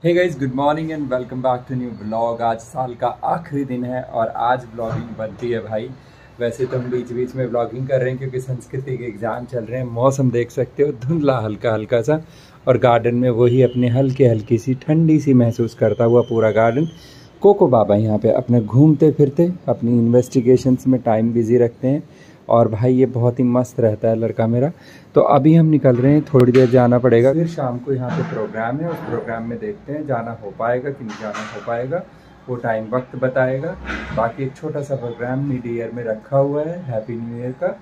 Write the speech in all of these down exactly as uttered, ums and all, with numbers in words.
Hey guys, good morning and welcome back to new blog. आज साल का आखिरी दिन है और आज ब्लॉगिंग बनती है भाई। वैसे तो हम बीच बीच में ब्लॉगिंग कर रहे हैं क्योंकि संस्कृति के एग्ज़ाम चल रहे हैं। मौसम देख सकते हो, धुंधला हल्का हल्का सा, और गार्डन में वही अपने हल्के हल्की सी ठंडी सी महसूस करता हुआ पूरा गार्डन। कोको बाबा यहाँ पे अपने घूमते फिरते अपनी इन्वेस्टिगेशंस में टाइम बिजी रखते हैं और भाई ये बहुत ही मस्त रहता है लड़का मेरा। तो अभी हम निकल रहे हैं, थोड़ी देर जाना पड़ेगा, फिर शाम को यहाँ पे प्रोग्राम है। उस प्रोग्राम में देखते हैं जाना हो पाएगा कि नहीं जाना हो पाएगा, वो टाइम वक्त बताएगा। बाकी एक छोटा सा प्रोग्राम मिड ईयर में रखा हुआ है, हैप्पी न्यू ईयर का।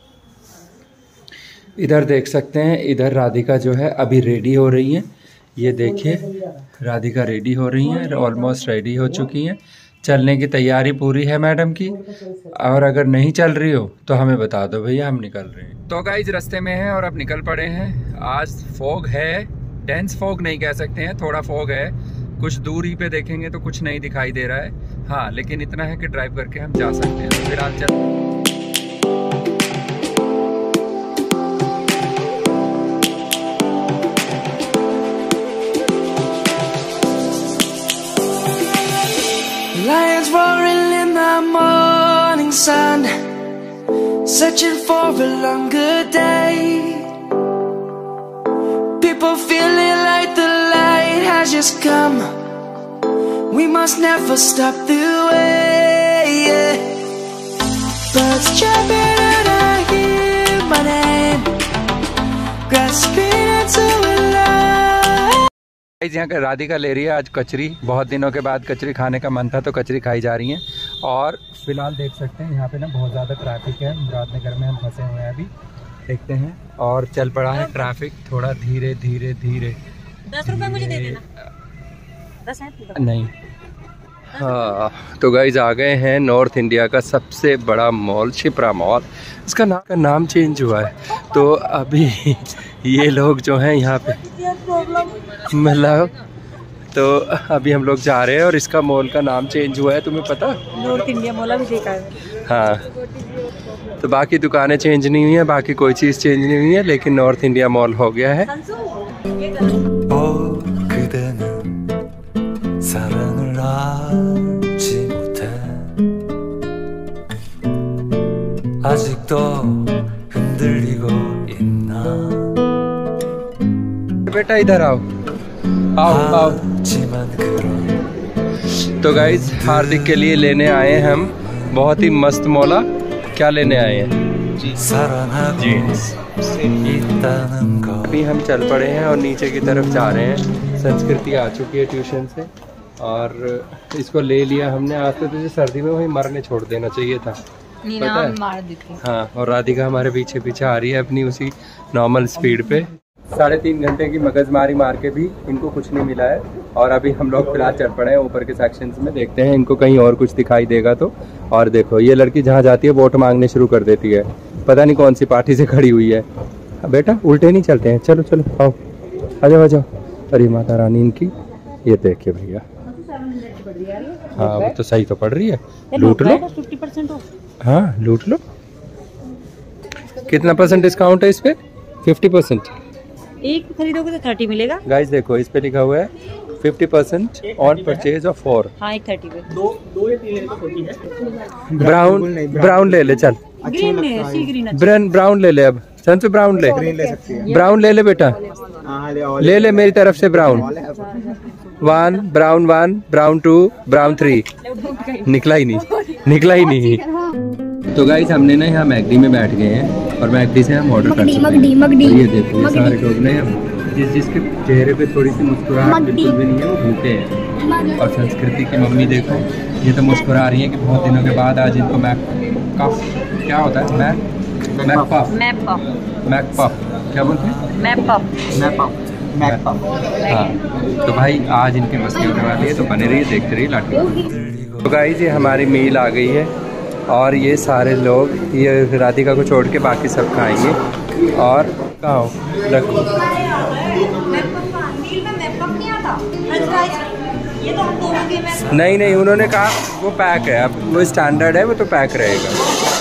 इधर देख सकते हैं, इधर राधिका जो है अभी रेडी हो रही हैं। ये देखिए राधिका रेडी हो रही हैं, ऑलमोस्ट रेडी हो चुकी हैं। चलने की तैयारी पूरी है मैडम की, और अगर नहीं चल रही हो तो हमें बता दो भैया, हम निकल रहे हैं। तो गाइस रास्ते में हैं और अब निकल पड़े हैं। आज फॉग है, डेंस फॉग नहीं कह सकते हैं, थोड़ा फॉग है। कुछ दूरी पे देखेंगे तो कुछ नहीं दिखाई दे रहा है, हाँ, लेकिन इतना है कि ड्राइव करके हम जा सकते हैं। तो फिलहाल चल Lions roaring in the morning sun, searching for a longer day. People feeling like the light has just come. We must never stop the way, yeah. Birds chirping and I hear my name, grasping into a light. यहाँ का राधिका ले रही है आज कचरी। बहुत दिनों के बाद कचरी खाने का मन था तो कचरी खाई जा रही हैं। और फिलहाल देख सकते हैं यहाँ पे ना बहुत ज़्यादा ट्रैफिक है। मुरादनगर में हम फंसे हुए हैं अभी, देखते हैं। और चल पड़ा है ट्रैफिक, थोड़ा धीरे धीरे धीरे। दस रुपए मुझे दे देना। दस है? नहीं, हाँ। तो गाइज आ गए हैं नॉर्थ इंडिया का सबसे बड़ा मॉल, शिप्रा मॉल। इसका नाम का नाम चेंज हुआ है। तो अभी ये लोग जो हैं यहाँ पे मतलब, तो अभी हम लोग जा रहे हैं और इसका मॉल का नाम चेंज हुआ है। तुम्हें पता? नॉर्थ इंडिया मॉल भी देखा है। हाँ, तो बाकी दुकानें चेंज नहीं हुई हैं, बाकी कोई चीज़ चेंज नहीं हुई है, लेकिन नॉर्थ इंडिया मॉल हो गया है। बेटा इधर आओ, आओ आओ। तो गाइज हार्दिक के लिए लेने आए हैं हम बहुत ही मस्त मौला। क्या लेने आए हैं? जीन्स। अभी हम चल पड़े हैं और नीचे की तरफ जा रहे हैं। संस्कृति आ चुकी है ट्यूशन से और इसको ले लिया हमने। आज तो तुझे सर्दी में वही मरने छोड़ देना चाहिए था, पता है? मार देती। हाँ, और राधिका हमारे पीछे पीछे आ रही है अपनी उसी नॉर्मल स्पीड पे। साढ़े तीन घंटे की मगजमारी मार के भी इनको कुछ नहीं मिला है और अभी हम लोग फिलहाल चढ़ पड़े हैं ऊपर के सेक्शंस में। देखते हैं इनको कहीं और कुछ दिखाई देगा तो। और देखो ये लड़की जहाँ जाती है वोट मांगने शुरू कर देती है, पता नहीं कौन सी पार्टी से खड़ी हुई है। बेटा उल्टे नहीं चलते हैं, चलो चलो आओ, आ जाओ आ जाओ। अरे माता रानी इनकी, ये देखिए भैया। हाँ वो तो सही तो पड़ रही है, लूट लो। हाँ लूट लो। कितना परसेंट डिस्काउंट है इस पे? Fifty percent. एक खरीदोगे तो थर्टी मिलेगा। गाइस देखो इस पे लिखा हुआ है fifty percent on purchase of four. हाँ एक थर्टी पे। दो दो या तीन ले तो होती है। ब्राउन ब्राउन ले ले, चल। ग्रीन ले, सी ग्रीन। ब्राउन ब्राउन ले ले, अब संसु ब्राउन ले। ग्रीन ले सकती है। ब्राउन ले ले बेटा, ले ले मेरी तरफ से brown. One brown, one brown, two brown, three. निकला ही नहीं, निकला ही नहीं। तो गाइस हमने ना यहाँ मैकडी में बैठ गए हैं और मैकडी से हम ऑर्डर कर सकते हैं। ये देखो ये सारे लोग ना, जिस जिसके चेहरे पे थोड़ी सी मुस्कुराहट बिल्कुल भी नहीं है वो भूखे हैं। और संस्कृति की मम्मी देखो, ये तो मुस्कुरा रही है कि बहुत दिनों के बाद आज इनको मैक कफ, क्या होता है मैक मैक पफ मैप पफ मैक पफ क्या बोलते हैं? मैप पफ मैप पफ मैप पफ। हाँ तो भाई आज इनके मस्ती होने वाली है, तो बने रहिए देखते रहिए लाठी। तो गाइस ये हमारी मील आ गई है और ये सारे लोग, ये राधिका को छोड़ के बाकी सब खाएंगे। और कहाँ रखो, नहीं नहीं उन्होंने कहा वो पैक है, अब वो स्टैंडर्ड है, वो तो पैक रहेगा।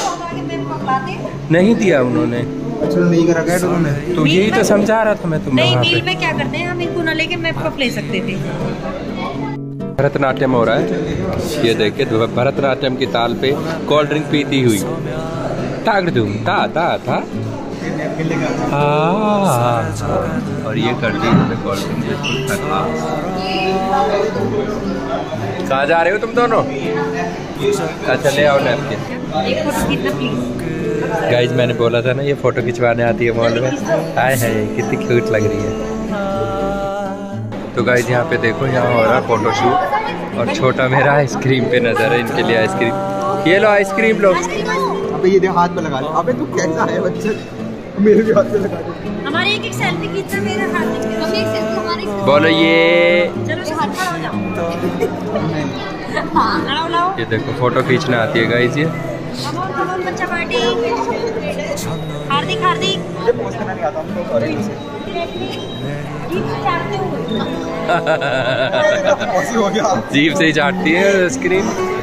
नहीं दिया उन्होंने। अच्छा नहीं करा गया तो उन्होंने, तो यही तो समझा रहा था मैं तुम्हें। नहीं मील में क्या करते हैं हम, इनको ना लेके मैं कप ले सकती थी। भरतनाट्यम हो रहा है, ये देखिए भरतनाट्यम की ताल पे कोल्ड ड्रिंक पीती हुई तागड़ दूं ता ता था हाँ, और ये करती है कोल्ड ड्रिंक। कहाँ जा रहे हो तुम दोनों? अच्छा ले आओ नैपकिन। एक फोटो खींचना प्लीज। गाइज मैंने बोला था ना ये फोटो खिंचवाने आती है मॉल में। आए है कितनी क्यूट लग रही है। तो गाइज यहाँ पे देखो यहाँ हो रहा फोटो शूट और छोटा मेरा आइसक्रीम पे नजर है, इनके लिए आइसक्रीम। ये लो आइसक्रीम लो। अबे ये हाथ में लगा ले। अबे तू कैसा है बच्चे, मेरे भी हाथ में लगा दे। हमारे एक एक सेल्फी खींचना मेरे हाथ में। हम एक सेल्फी हमारे बोलो ये। चलो हाथ खड़ा हो जाओ। हां लाओ। ये देखो फोटो खींचना आती है गाइज ये। कमोन कमोन बच्चा पार्टी। हार्दिक हार्दिक। ये पोस्ट करना नहीं आता हमको, सॉरी। हो गया जीभ से ही चाटती है आइसक्रीम।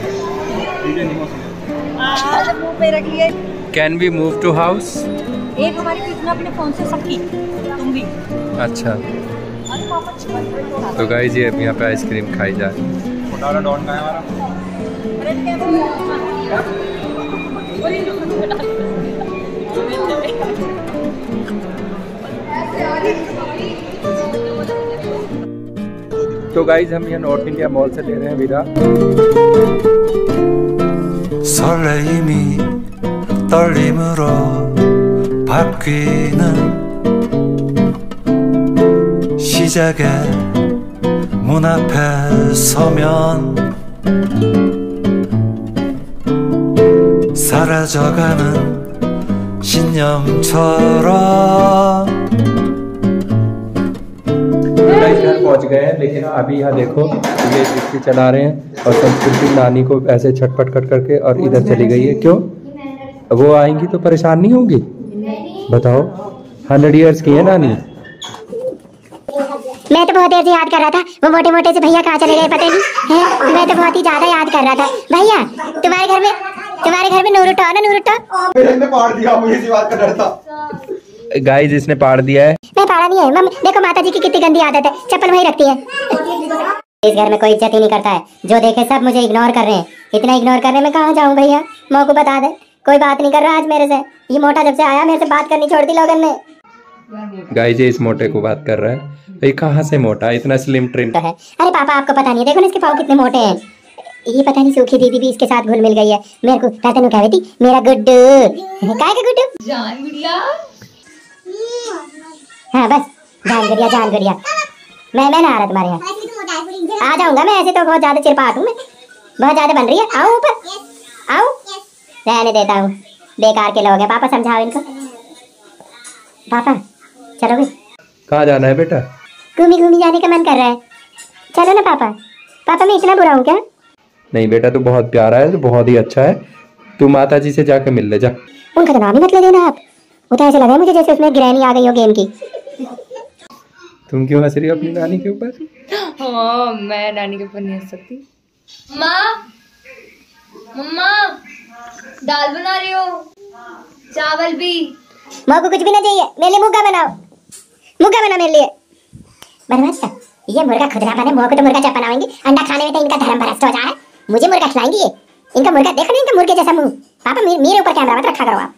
आज मुंह पे रख लिए। Can we move to house? एक हमारी खींचना अपने फोन से सबकी, तुम भी। अच्छा तो गाइस ये यहाँ पे आइसक्रीम खाई जा रही है। छोटा वाला डॉन का है हमारा। तो गाइज हम यहाँ नॉर्थ इंडिया मॉल से ले रहे हैं विदा। 설레임이 떨림으로 바뀌는 시작의 문 앞에 서면 사라져가는 신념처럼 घर पहुंच गए हैं, लेकिन अभी यहाँ देखो ये रिक्शे चला रहे हैं और संस्कृति नानी को ऐसे छटपट कर करके और इधर चली गई है। क्यों? वो आएंगी तो परेशान नहीं होंगी? बताओ, हंड्रेड इयर्स की है नानी। मैं तो बहुत देर से याद कर रहा था वो मोटे मोटे से भैया कहाँ चले गए पता नहीं है। मैं तो बहुत ही ज्यादा याद कर रहा था। भैया तुम्हारे घर में तुम्हारे घर में नूरुटो है ना? नूरुटो मैंने पाड़ दिया, मुझे इसी बात का डर था। गाइस इसने पाड़ दिया है। मैं पाड़ा नहीं है मम्मी, देखो माता जी की कितनी गंदी आदत है, चप्पल वही रखती है। इस घर में कोई इज्जत ही नहीं करता है, जो देखे सब मुझे इग्नोर कर रहे हैं। इतना इग्नोर करने में कहाँ जाऊँ भैया? मौको बता दे। कोई बात नहीं कर रहा आज मेरे से। ये मोटा जब से आया मेरे से बात करनी छोड़ दी लोगों ने। गाइस ये इस मोटे को बात कर रहा है। भाई कहाँ से मोटा, इतना स्लिम ट्रिम तो है। अरे पापा आपको पता नहीं है, देखो ना इसके पाँव कितने मोटे हैं। ये पता नहीं सूखी दीदी भी इसके साथ घुल मिल गई है। मेरे को कहते कह थी मेरा गुड्डू। काय का गुड्डू? जान गुड़िया। हाँ बस जान गुड़िया जान गुड़िया। मैं मैं ना आ रहा तुम्हारे यहाँ। आ जाऊंगा मैं, ऐसे तो बहुत ज्यादा चिरपाट हूँ मैं, बहुत ज्यादा बन रही है। आओ ऊपर आओ। रहने देता हूँ, बेकार के लोग हैं। पापा समझाओ इनको। पापा चलोगे? कहाँ जाना है बेटा? घूमी घूमी जाने का मन कर रहा है, चलो ना पापा। पापा मैं इतना बुरा हूँ क्या? नहीं बेटा तू बहुत प्यारा है, तू बहुत ही अच्छा है। तू माता जी से जाके मिल ले जा। उनका तो नाम ही मत ले देना आप। वो तो ऐसे लगा मुझे जैसे उसमें ग्रैनी आ गई हो गेम की। तुम क्यों हंस रही हो अपनी नानी के ऊपर? हाँ मैं नानी के ऊपर नहीं हंस सकती। माँ मम्मा दाल बना रही हो, चावल भी। माँ को कुछ भी ना चाहिए, मेरे लिए मुर्गा बनाओ। मुर्गा बना मेरे लिए। बर्बाद का ये मुर्गा खुद ना बने, मुँह को तो मुर्गा जब बनाएंगे। अंडा खाने में तो इनका धर्म भ्रष्ट हो जा रहा है। मुझे मुर्गा खिलाएंगे ये? इनका मुर्गा देखो ना, इनका मुर्गे जैसा मुंह। पापा मेरे ऊपर कैमरा मत रखा करो आप।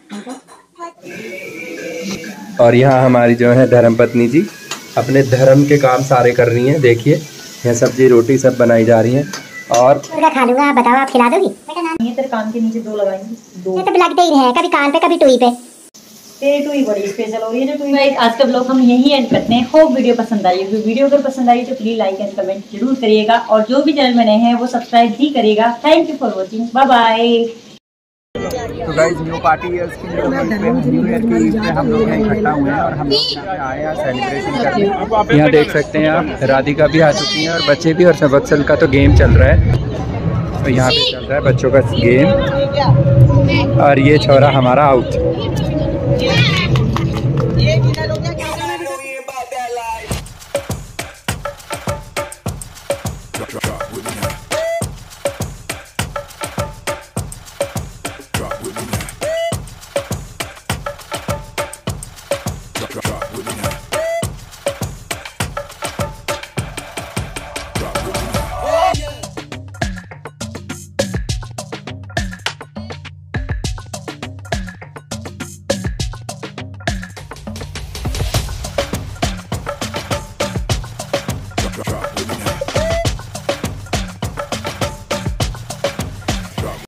और यहाँ हमारी जो है धर्मपत्नी जी अपने धर्म के काम सारे कर रही हैं। देखिए यहाँ सब्जी रोटी सब बनाई जा रही हैं। और मुर्गा खा लूंगा, आप बताओ आप खिला दोगी? ये तेरे कान के नीचे दो लगाएंगे। दो ये तो लगते ही हैं, कभी कान पे कभी टुई पे। तेरी टुई बड़ी स्पेशल हो रही है जो टुई। गाइस आज का ब्लॉग हम यही एंड करते हैं। होप वीडियो पसंद आई होगी। वीडियो अगर पसंद आई तो प्लीज लाइक एंड कमेंट जरूर करिएगा, और जो भी चैनल में नए हैं वो सब्सक्राइब भी करिएगा। Thank you for watching, bye bye. तो गाइस न्यू पार्टी ईयर्स की न्यू ईयर की ईद पे हम लोग यहाँ इकट्ठा हुए हैं और हम लोग यहाँ पे आए हैं सेलिब्रेशन करने। यहाँ देख सकते हैं आप राधिका भी आ चुकी हैं और बच्चे भी, और सबक्सल का तो गेम चल रहा है। तो यहाँ पे चल रहा है बच्चों का गेम और ये छोरा हमारा आउट।